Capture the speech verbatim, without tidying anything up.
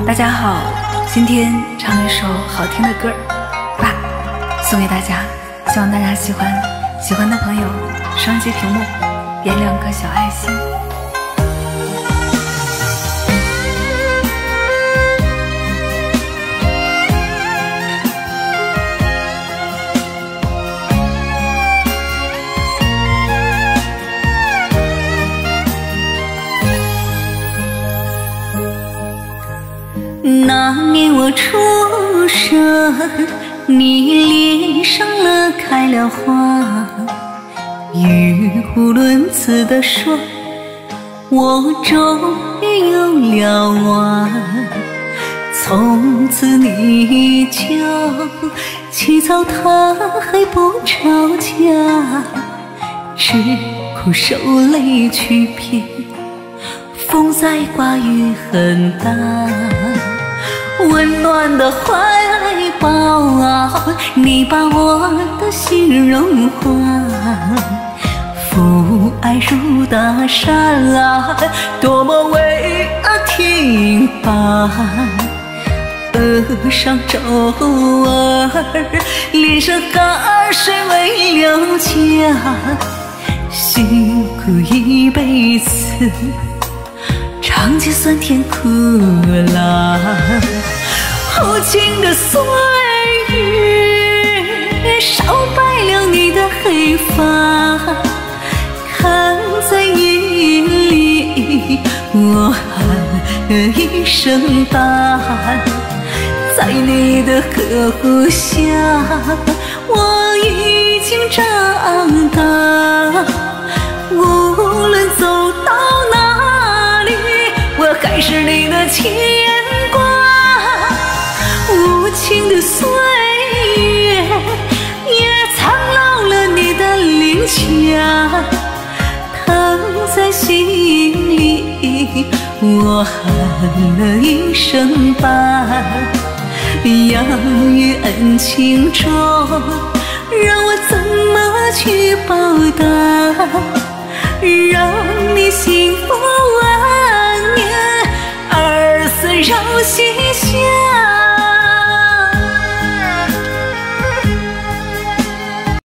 大家好，今天唱一首好听的歌儿吧，送给大家，希望大家喜欢。喜欢的朋友，双击屏幕，点两颗小爱心。 那年我出生，你脸上乐开了花，语无伦次地说，我终于有了娃。从此你就起早贪黑不着家，吃苦受累去拼，风再刮雨很大。温暖的怀抱啊，你把我的心融化，父爱如大山啊，多么伟岸挺拔。额上皱儿，脸上汗水为了家，辛苦一辈子，尝尽酸甜苦辣。无情的岁月烧白了你的黑发，看在眼里我喊了一声爸，在你的呵护下我已经长大。无论走到哪里，我还是你的牵挂。无情的岁月也苍老了你的脸颊，疼在心里我喊了一声爸。养育恩情重，让我怎么去报答，让你幸福